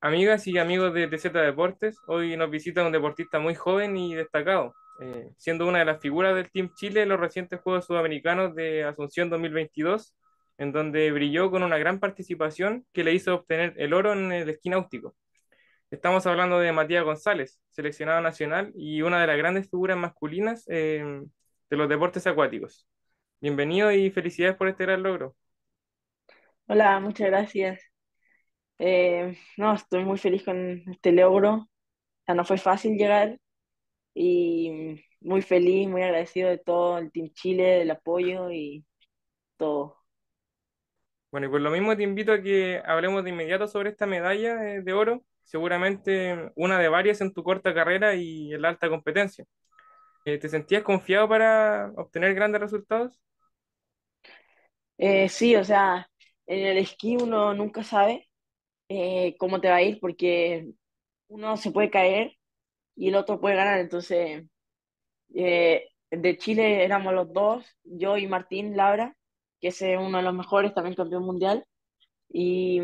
Amigas y amigos de TZ Deportes, hoy nos visita un deportista muy joven y destacado, siendo una de las figuras del Team Chile en los recientes Juegos Sudamericanos de Asunción 2022, en donde brilló con una gran participación que le hizo obtener el oro en el esquí náutico. Estamos hablando de Matías González, seleccionado nacional y una de las grandes figuras masculinas de los deportes acuáticos. Bienvenido y felicidades por este gran logro. Hola, muchas gracias. No, estoy muy feliz con este logro. O sea, no fue fácil llegar y muy feliz, muy agradecido de todo el Team Chile, del apoyo y todo. Bueno, y por lo mismo te invito a que hablemos de inmediato sobre esta medalla de oro, seguramente una de varias en tu corta carrera y en la alta competencia. ¿Te sentías confiado para obtener grandes resultados? Sí, o sea, en el esquí uno nunca sabe cómo te va a ir porque uno se puede caer y el otro puede ganar. Entonces, de Chile éramos los dos, yo y Martín Labra, que es uno de los mejores, también campeón mundial. Y,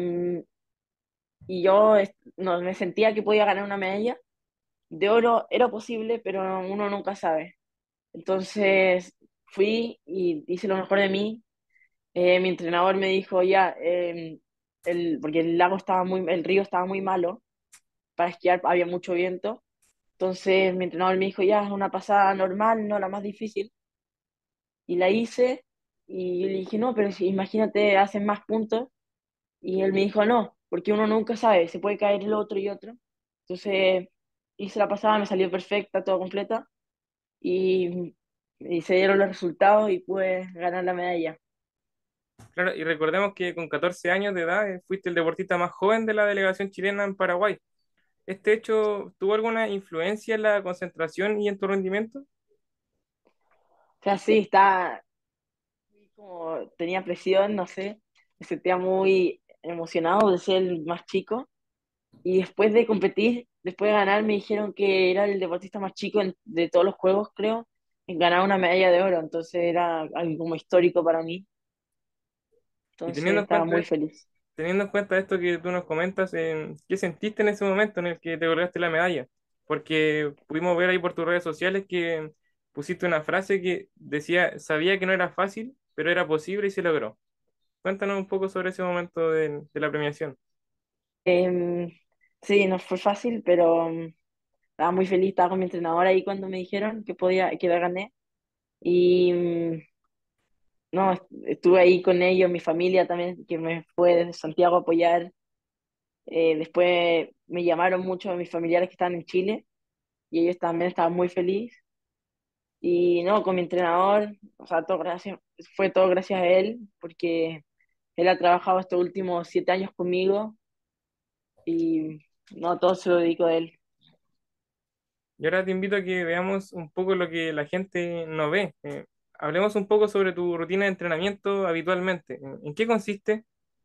y yo no, me sentía que podía ganar una medalla. De oro era posible, pero uno nunca sabe. Entonces fui y hice lo mejor de mí. Mi entrenador me dijo ya, porque el lago estaba el río estaba muy malo para esquiar, había mucho viento. Entonces mi entrenador me dijo ya, es una pasada normal, no la más difícil. Y la hice y yo le dije no, pero si, imagínate, hacen más puntos. Y él me dijo, no, porque uno nunca sabe, se puede caer el otro y otro. Entonces hice la pasada, me salió perfecta, toda completa, y, y se dieron los resultados y pude ganar la medalla. Claro, y recordemos que con 14 años de edad fuiste el deportista más joven de la delegación chilena en Paraguay. ¿Este hecho tuvo alguna influencia en la concentración y en tu rendimiento? O sea, sí, está como tenía presión, no sé, me sentía muy emocionado de ser el más chico. Y después de competir, después de ganar, me dijeron que era el deportista más chico de todos los juegos, creo, en ganar una medalla de oro. Entonces era algo como histórico para mí. Y Entonces estaba muy feliz. teniendo en cuenta esto que tú nos comentas, ¿qué sentiste en ese momento en el que te colgaste la medalla? Porque pudimos ver ahí por tus redes sociales que pusiste una frase que decía, sabía que no era fácil, pero era posible y se logró. Cuéntanos un poco sobre ese momento de la premiación. Em, sí, no fue fácil, pero estaba muy feliz, estaba con mi entrenador ahí cuando me dijeron que podía, que la gané. Y no, estuve ahí con ellos, mi familia también, que me fue desde Santiago a apoyar. Después me llamaron muchos de mis familiares que están en Chile y ellos también estaban muy felices. Y no, con mi entrenador, o sea, todo gracias, fue todo gracias a él, porque él ha trabajado estos últimos 7 años conmigo y no, todo se lo dedico a él. Y ahora te invito a que veamos un poco lo que la gente no ve. Hablemos un poco sobre tu rutina de entrenamiento habitualmente. ¿En qué consiste?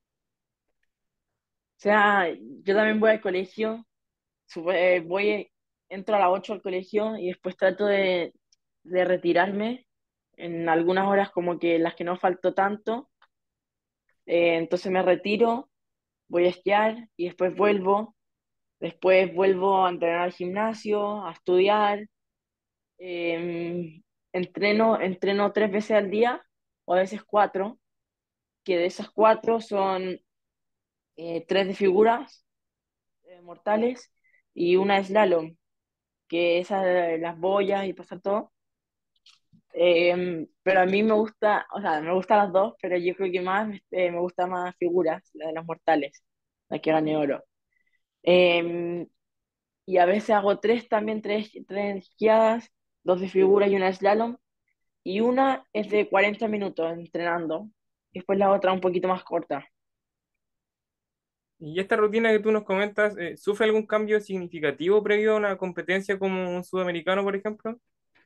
O sea, yo también voy al colegio, voy, entro a las 8 al colegio y después trato de retirarme en algunas horas como que las que no falto tanto. Entonces me retiro, voy a esquiar y después vuelvo a entrenar al gimnasio, a estudiar. eh, entreno 3 veces al día o a veces cuatro, que de esas cuatro son tres de figuras mortales y una de slalom, que esas de las boyas y pasar todo. Pero a mí me gusta, o sea, me gustan las dos, pero yo creo que más me gusta más figuras, la de las mortales, la que gané oro. Eh, y a veces hago tres también, tres esquiadas, dos de figura y una de slalom, y una es de 40 minutos entrenando, y después la otra un poquito más corta. Y esta rutina que tú nos comentas, ¿sufre algún cambio significativo previo a una competencia como un sudamericano, por ejemplo?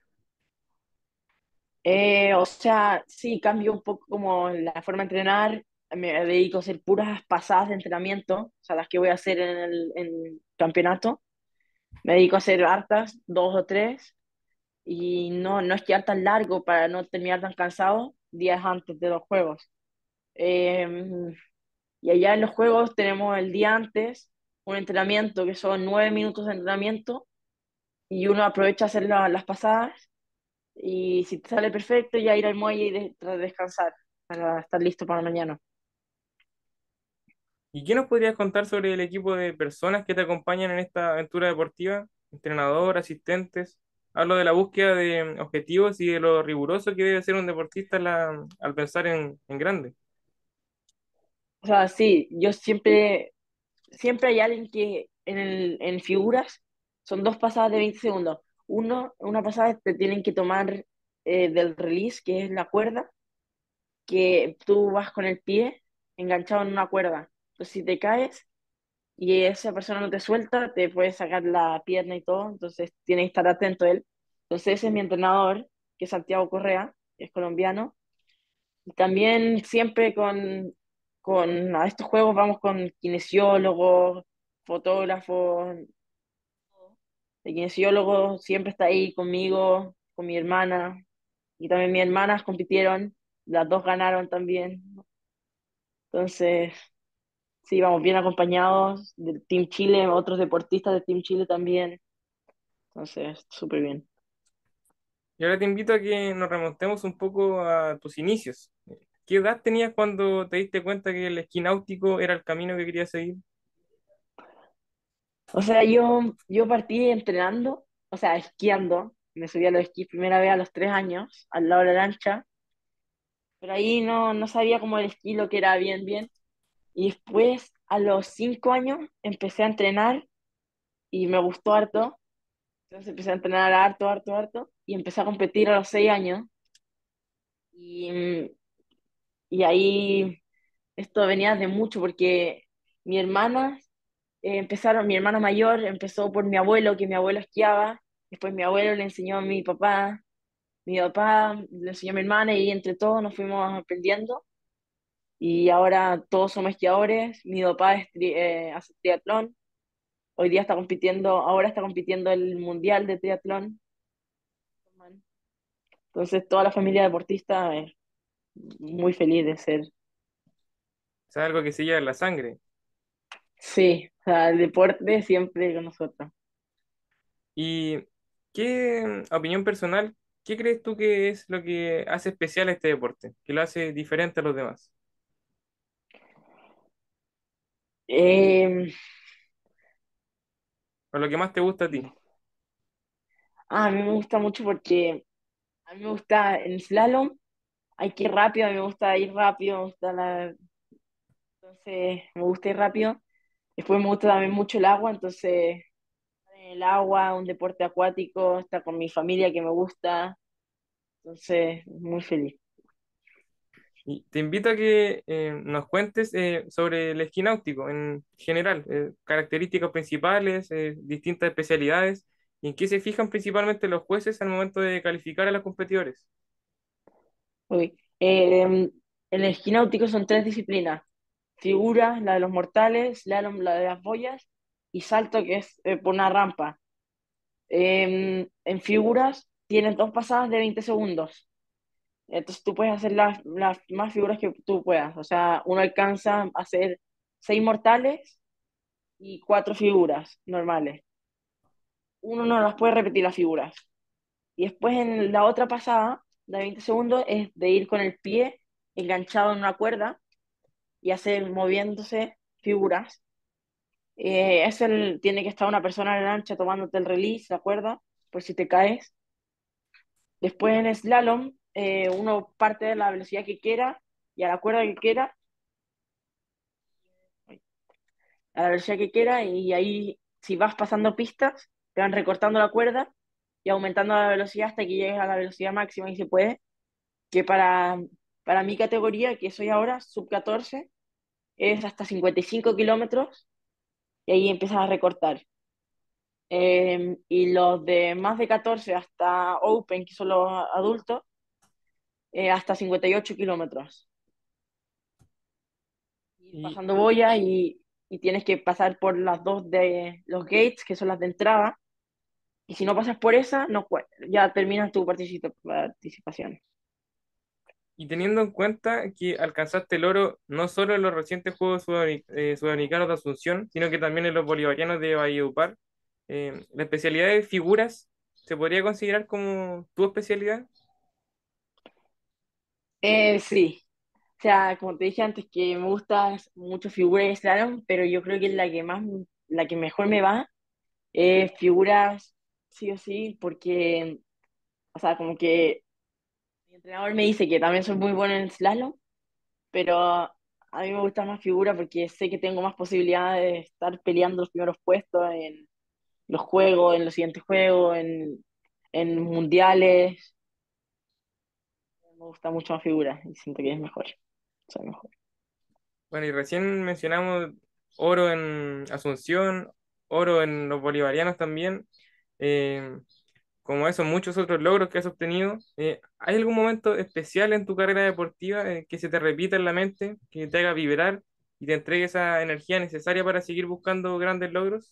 O sea, sí, cambio un poco como la forma de entrenar, me dedico a hacer puras pasadas de entrenamiento, o sea, las que voy a hacer en el campeonato. Me dedico a hacer hartas, dos o tres, y no esquiar tan largo para no terminar tan cansado días antes de los juegos. Eh, y allá en los juegos tenemos el día antes. un entrenamiento que son 9 minutos de entrenamiento y uno aprovecha a hacer las pasadas y si te sale perfecto ya ir al muelle y descansar para estar listo para mañana. ¿Y qué nos podrías contar sobre el equipo de personas que te acompañan en esta aventura deportiva? Entrenador, asistentes. Hablo de la búsqueda de objetivos y de lo riguroso que debe ser un deportista al pensar en grande. O sea, sí, yo siempre hay alguien que en figuras son dos pasadas de 20 segundos. Una pasada te tienen que tomar del release, que es la cuerda, que tú vas con el pie enganchado en una cuerda. Entonces, si te caes y esa persona no te suelta, te puede sacar la pierna y todo, entonces tienes que estar atento a él. Entonces, ese es mi entrenador, que es Santiago Correa, que es colombiano. Y también siempre con a estos juegos vamos con kinesiólogos, fotógrafos. El kinesiólogo siempre está ahí conmigo, con mi hermana, y también mis hermanas compitieron, las dos ganaron también. Entonces, sí, vamos bien acompañados del Team Chile, otros deportistas del Team Chile también. Entonces, súper bien. Y ahora te invito a que nos remontemos un poco a tus inicios. ¿Qué edad tenías cuando te diste cuenta que el esquí náutico era el camino que querías seguir? O sea, yo partí entrenando, o sea, esquiando. Me subí a los esquís primera vez a los 3 años, al lado de la lancha, pero ahí no sabía cómo el esquí lo que era bien, bien. Y después, a los 5 años, empecé a entrenar y me gustó harto. Entonces empecé a entrenar harto, harto, harto. Y empecé a competir a los 6 años. Y, y ahí esto venía de mucho porque mi hermana mi hermana mayor empezó por mi abuelo, que mi abuelo esquiaba. Después mi abuelo le enseñó a mi papá le enseñó a mi hermana y entre todos nos fuimos aprendiendo. Y ahora todos somos esquiadores. Mi papá hace triatlón. Hoy día ahora está compitiendo el mundial de triatlón. Entonces toda la familia deportista es muy feliz de ser. O sea, algo que se lleva en la sangre. Sí, o sea, el deporte siempre con nosotros. ¿Y qué opinión personal, qué crees tú que es lo que hace especial a este deporte, que lo hace diferente a los demás? Eh, ¿O lo que más te gusta a ti? a mí me gusta mucho porque a mí me gusta en slalom, hay que ir rápido, a mí me gusta ir rápido, entonces me gusta ir rápido. Después me gusta también mucho el agua, entonces en el agua, un deporte acuático, estar con mi familia que me gusta, entonces muy feliz. Y te invito a que nos cuentes sobre el esquí náutico en general, características principales, distintas especialidades, y en qué se fijan principalmente los jueces al momento de calificar a los competidores. Ok. En el esquí náutico son tres disciplinas: figura, la de los mortales, slalom, la de las boyas, y salto, que es por una rampa. En figuras tienes dos pasadas de 20 segundos. Entonces tú puedes hacer las más figuras que tú puedas. O sea, uno alcanza a hacer 6 mortales y 4 figuras normales. Uno no las puede repetir las figuras. Y después en la otra pasada de 20 segundos es de ir con el pie enganchado en una cuerda y hacer moviéndose figuras. Tiene que estar una persona en la lancha tomándote el release, la cuerda, por si te caes. Después en slalom, uno parte de la velocidad que quiera y a la cuerda que quiera, a la velocidad que quiera, y ahí si vas pasando pistas, te van recortando la cuerda y aumentando la velocidad hasta que llegues a la velocidad máxima y se puede, que para mi categoría, que soy ahora, sub 14, es hasta 55 kilómetros y ahí empiezas a recortar. Y los de más de 14 hasta Open, que son los adultos, hasta 58 kilómetros. Ir Y, pasando boya y tienes que pasar por las dos de los gates, que son las de entrada, y si no pasas por esa, no, ya terminas tu participación. Y teniendo en cuenta que alcanzaste el oro no solo en los recientes Juegos Sudamericanos de Asunción, sino que también en los Bolivarianos de Valledupar, la especialidad de figuras se podría considerar como tu especialidad. Sí, o sea, como te dije antes, que me gusta mucho figura de slalom, pero yo creo que es la que más, la que mejor me va, figuras sí o sí, porque, o sea, como que mi entrenador me dice que también soy muy bueno en slalom, pero a mí me gusta más figura porque sé que tengo más posibilidades de estar peleando los primeros puestos en los juegos, en los siguientes juegos, en mundiales. Me gusta mucho más figura y siento que es mejor. Soy mejor. Bueno, y recién mencionamos oro en Asunción, oro en los Bolivarianos también. Eh, Como esos muchos otros logros que has obtenido, ¿hay algún momento especial en tu carrera deportiva que se te repita en la mente, que te haga vibrar y te entregue esa energía necesaria para seguir buscando grandes logros?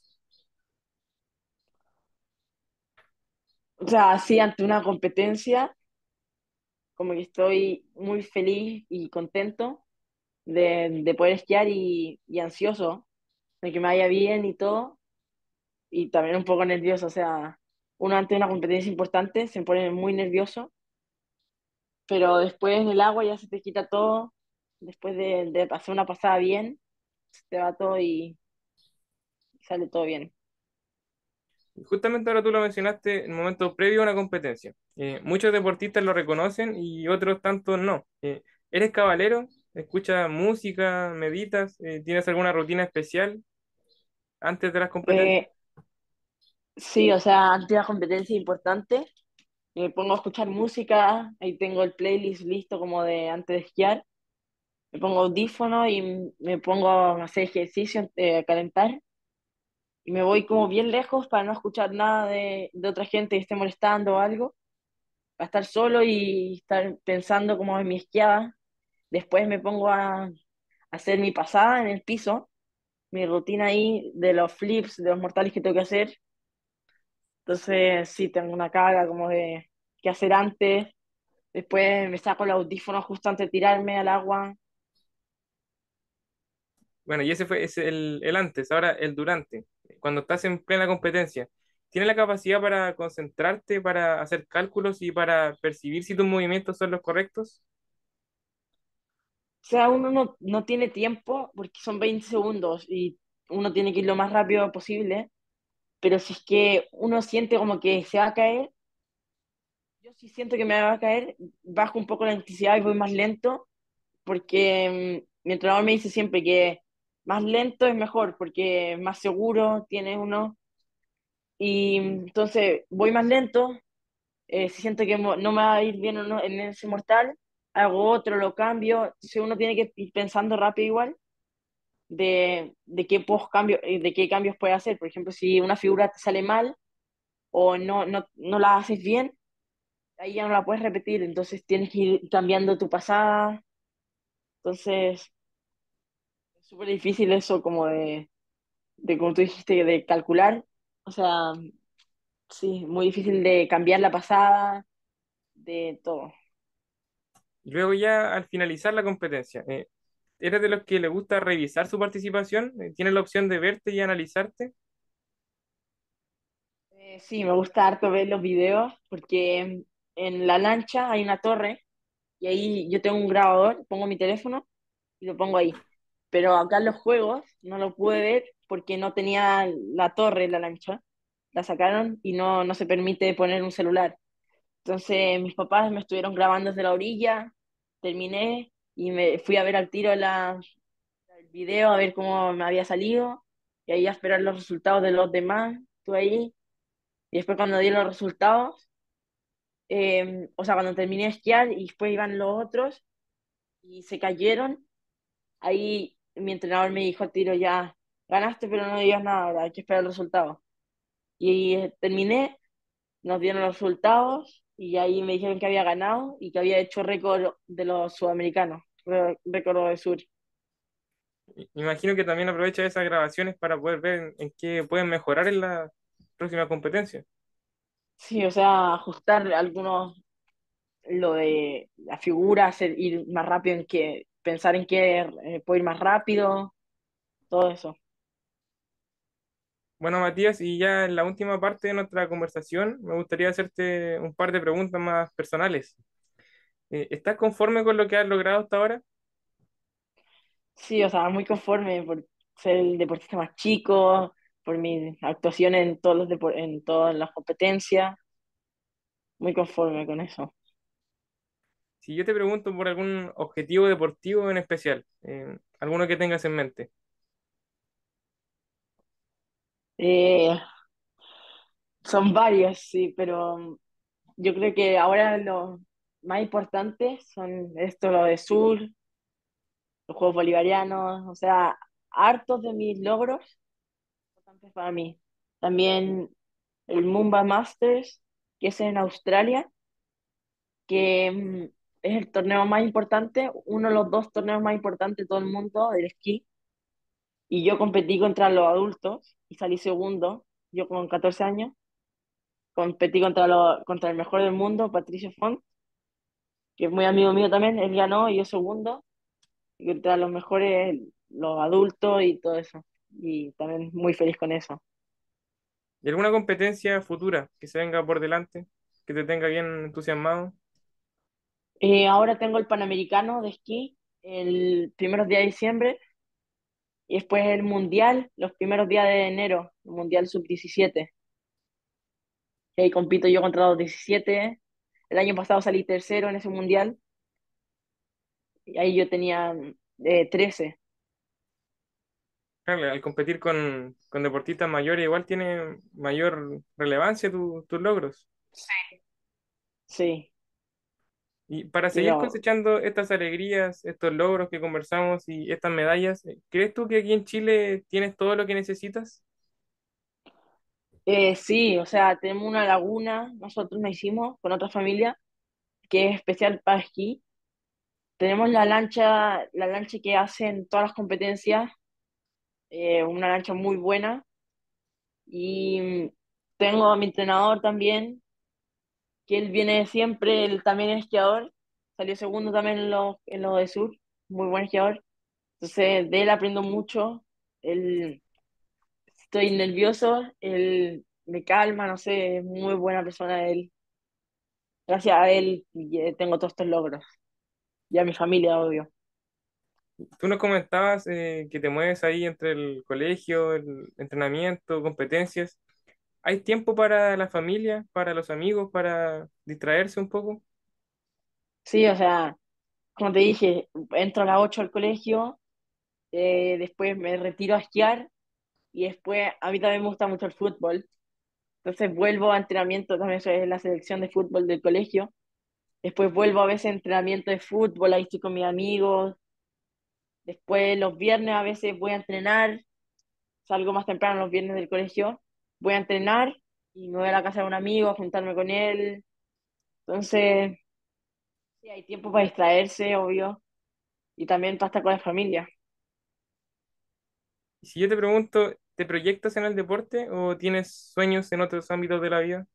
O sea, así ante una competencia, como que estoy muy feliz y contento de poder esquiar y ansioso de que me vaya bien y todo, y también un poco nervioso. O sea, uno ante una competencia importante se pone muy nervioso, pero después en el agua ya se te quita todo, después de pasar una pasada bien, se te va todo y sale todo bien. Y justamente ahora tú lo mencionaste en el momento previo a una competencia. Muchos deportistas lo reconocen y otros tantos no. ¿Eres cabalero? ¿Escuchas música? ¿Meditas? ¿Tienes alguna rutina especial antes de las competencias? Eh, sí, o sea, ante una competencia importante, me pongo a escuchar música, ahí tengo el playlist listo como de antes de esquiar, me pongo audífono y me pongo a hacer ejercicio, a calentar, y me voy como bien lejos para no escuchar nada de otra gente que esté molestando o algo, para estar solo y estar pensando como en mi esquiada. Después me pongo a hacer mi pasada en el piso, mi rutina ahí de los flips, de los mortales que tengo que hacer. Entonces sí, tengo una carga como de qué hacer antes. Después me saco el audífono justo antes de tirarme al agua. Bueno, y ese fue el antes, ahora el durante. Cuando estás en plena competencia, ¿tienes la capacidad para concentrarte, para hacer cálculos y para percibir si tus movimientos son los correctos? O sea, uno no tiene tiempo porque son 20 segundos y uno tiene que ir lo más rápido posible, pero si es que uno siente como que se va a caer, yo sí siento que me va a caer, bajo un poco la intensidad y voy más lento, porque mi entrenador me dice siempre que más lento es mejor porque es más seguro tiene uno, y entonces voy más lento. Si siento que no me va a ir bien o no en ese mortal, hago otro, lo cambio. Entonces uno tiene que ir pensando rápido igual de qué cambio, de qué cambios puede hacer. Por ejemplo, si una figura te sale mal o no la haces bien, ahí ya no la puedes repetir. Entonces tienes que ir cambiando tu pasada. Entonces es súper difícil eso como como tú dijiste, de calcular. O sea, sí, muy difícil de cambiar la pasada, de todo. Y luego ya al finalizar la competencia, ¿eres de los que le gusta revisar su participación? ¿Tienes la opción de verte y analizarte? Sí, me gusta harto ver los videos porque en la lancha hay una torre y ahí yo tengo un grabador, pongo mi teléfono y lo pongo ahí. Pero acá en los juegos no lo pude ver porque no tenía la torre en la lancha. La sacaron y no se permite poner un celular. Entonces mis papás me estuvieron grabando desde la orilla, terminé y me fui a ver al tiro el video, a ver cómo me había salido y ahí a esperar los resultados de los demás. Estuve ahí y después cuando di los resultados, o sea, cuando terminé de esquiar y después iban los otros y se cayeron, ahí mi entrenador me dijo al tiro ya, ganaste, pero no digas nada ahora, hay que esperar el resultado. Y terminé, nos dieron los resultados y ahí me dijeron que había ganado y que había hecho récord de los sudamericanos, récord de sur. Me imagino que también aprovecha esas grabaciones para poder ver en qué pueden mejorar en la próxima competencia. Sí, o sea, ajustar algunos lo de la figura, hacer, ir más rápido en que, pensar en que puedo ir más rápido, todo eso. Bueno, Matías, y ya en la última parte de nuestra conversación, me gustaría hacerte un par de preguntas más personales. ¿Estás conforme con lo que has logrado hasta ahora? Sí, o sea, muy conforme por ser el deportista más chico, por mi actuación en todos en todas las competencias, muy conforme con eso. Si yo te pregunto por algún objetivo deportivo en especial, alguno que tengas en mente. Eh, Son varios, sí, pero yo creo que ahora los más importantes son esto, lo de Sur, los Juegos Bolivarianos, o sea, hartos de mis logros importantes para mí. También el Mumba Masters, que es en Australia, que es el torneo más importante, uno de los dos torneos más importantes de todo el mundo del esquí. Y yo competí contra los adultos y salí segundo, yo con 14 años. Competí contra el mejor del mundo, Patricio Font, que es muy amigo mío también. Él ganó y yo segundo. Y contra los mejores, los adultos y todo eso. Y también muy feliz con eso. ¿Y alguna competencia futura que se venga por delante, que te tenga bien entusiasmado? Ahora tengo el Panamericano de esquí el primeros días de diciembre y después el Mundial los primeros días de enero, el Mundial Sub-17. Y ahí compito yo contra los 17. El año pasado salí tercero en ese Mundial y ahí yo tenía 13. Claro, al competir con deportistas mayores, igual tiene mayor relevancia tus logros. Sí, Y para seguir pero cosechando estas alegrías, estos logros que conversamos y estas medallas, ¿crees tú que aquí en Chile tienes todo lo que necesitas? sí, o sea, tenemos una laguna, nosotros nos hicimos con otra familia, que es especial para esquí. Tenemos la lancha que hacen todas las competencias, una lancha muy buena. Y tengo a mi entrenador también, que él viene siempre, él también es esquiador, salió segundo también en lo de sur, muy buen esquiador. Entonces, de él aprendo mucho, él, estoy nervioso, él me calma, no sé, es muy buena persona él. Gracias a él tengo todos estos logros, y a mi familia, obvio. Tú nos comentabas que te mueves ahí entre el colegio, el entrenamiento, competencias. ¿Hay tiempo para la familia, para los amigos, para distraerse un poco? Sí, o sea, como te dije, entro a las 8 al colegio, después me retiro a esquiar, y después a mí también me gusta mucho el fútbol. Entonces vuelvo a entrenamiento, también soy de la selección de fútbol del colegio. Después vuelvo a veces a entrenamiento de fútbol, ahí estoy con mis amigos. Después los viernes a veces voy a entrenar, salgo más temprano los viernes del colegio, voy a entrenar y me voy a la casa de un amigo a juntarme con él. Entonces, sí, hay tiempo para distraerse, obvio, y también para estar con la familia. Y si yo te pregunto, ¿te proyectas en el deporte o tienes sueños en otros ámbitos de la vida?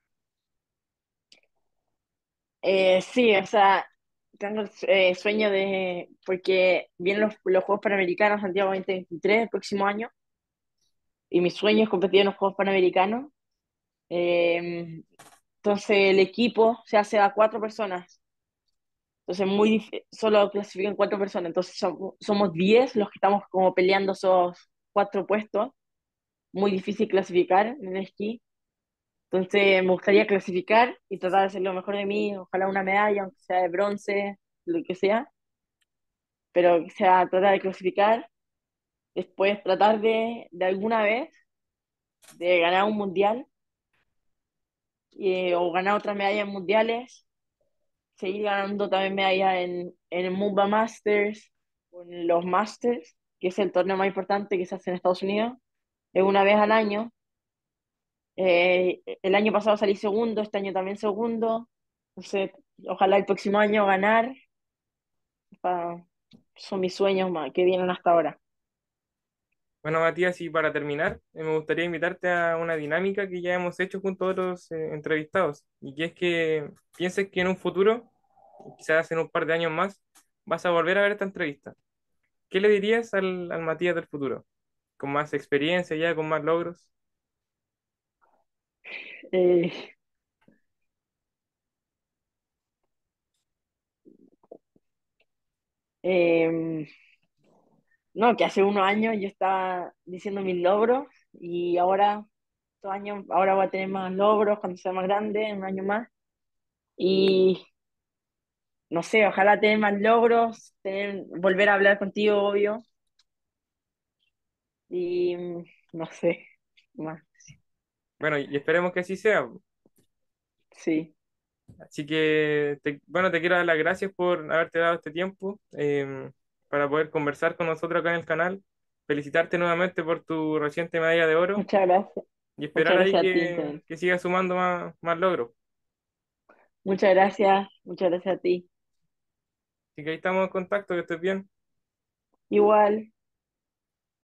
Sí, o sea, tengo el sueño porque vienen los Juegos Panamericanos Santiago 2023 el próximo año, y mi sueño es competir en los Juegos Panamericanos. Eh, entonces el equipo se hace a 4 personas, entonces solo clasifican 4 personas, entonces somos 10 los que estamos como peleando esos 4 puestos, muy difícil clasificar en el esquí, entonces me gustaría clasificar y tratar de hacer lo mejor de mí, ojalá una medalla, aunque sea de bronce, lo que sea, pero que sea tratar de clasificar, después tratar de alguna vez de ganar un mundial o ganar otras medallas en mundiales, seguir ganando también medallas en el Mumba Masters, o en los Masters, que es el torneo más importante que se hace en Estados Unidos, es una vez al año. El año pasado salí segundo, este año también segundo, entonces ojalá el próximo año ganar, pa- son mis sueños que vienen hasta ahora. Bueno, Matías, y para terminar, me gustaría invitarte a una dinámica que ya hemos hecho junto a otros entrevistados, y que es que pienses que en un futuro quizás en un par de años más, vas a volver a ver esta entrevista. ¿Qué le dirías al Matías del futuro? Con más experiencia ya, con más logros. Eh, em, no, que hace unos años yo estaba diciendo mis logros y ahora, estos años, ahora voy a tener más logros cuando sea más grande, en un año más. Y no sé, ojalá tener más logros, volver a hablar contigo, obvio. Y no sé, más. Bueno, y esperemos que así sea. Sí, Así que, bueno, te quiero dar las gracias por haberte dado este tiempo para poder conversar con nosotros acá en el canal. Felicitarte nuevamente por tu reciente medalla de oro muchas gracias. y Muchas esperar ahí gracias a ti también. que sigas sumando más logros. Muchas gracias a ti. Así que ahí estamos en contacto, que estés bien. Igual.